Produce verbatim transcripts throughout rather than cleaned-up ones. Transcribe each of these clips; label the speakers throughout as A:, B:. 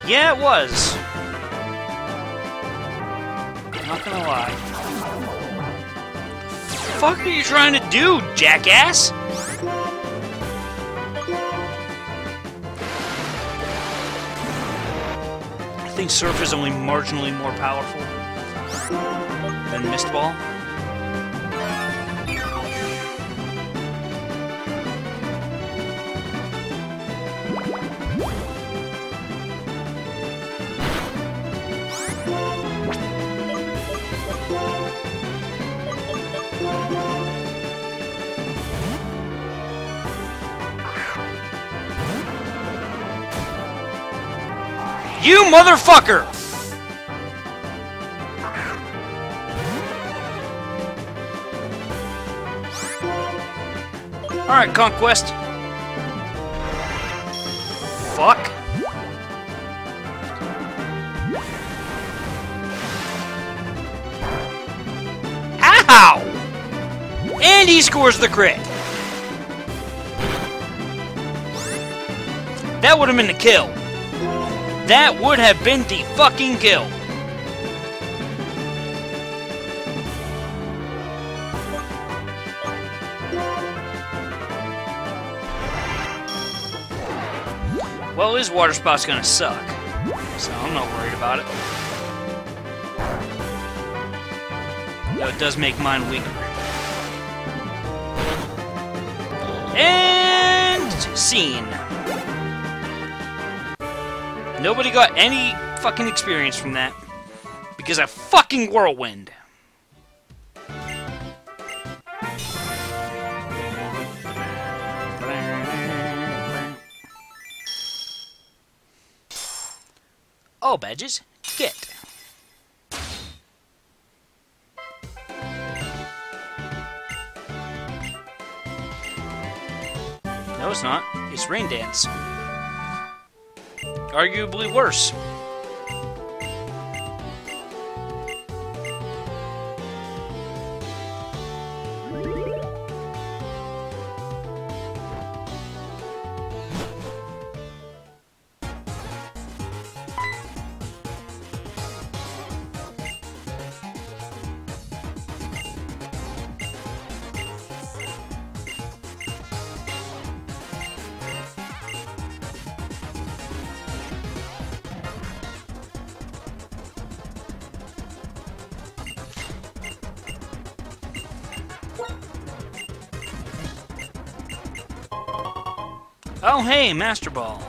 A: Yeah, it was. Not gonna lie. The fuck are you trying to do, jackass? I think Surf is only marginally more powerful than Mistball. You motherfucker! Alright, Conquest. Fuck. Ow! And he scores the crit. That would have been the kill. That would have been the fucking kill. Well, his water spout's gonna suck, so I'm not worried about it. Though it does make mine weaker. And scene. Nobody got any fucking experience from that. Because of fucking Whirlwind. All badges, get. No, it's not. It's Rain Dance. Arguably worse. Oh, hey, Master Ball.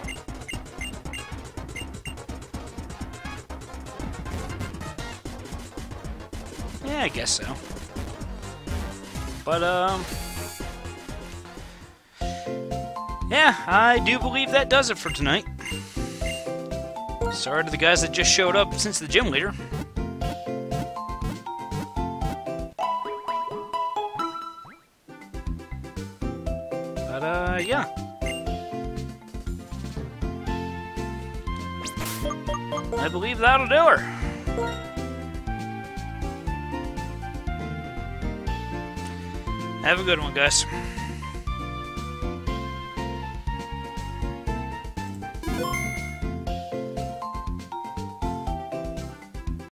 A: Yeah, I guess so. But, um... yeah, I do believe that does it for tonight. Sorry to the guys that just showed up since the gym leader. But, uh, yeah. I believe that'll do her. Have a good one, guys.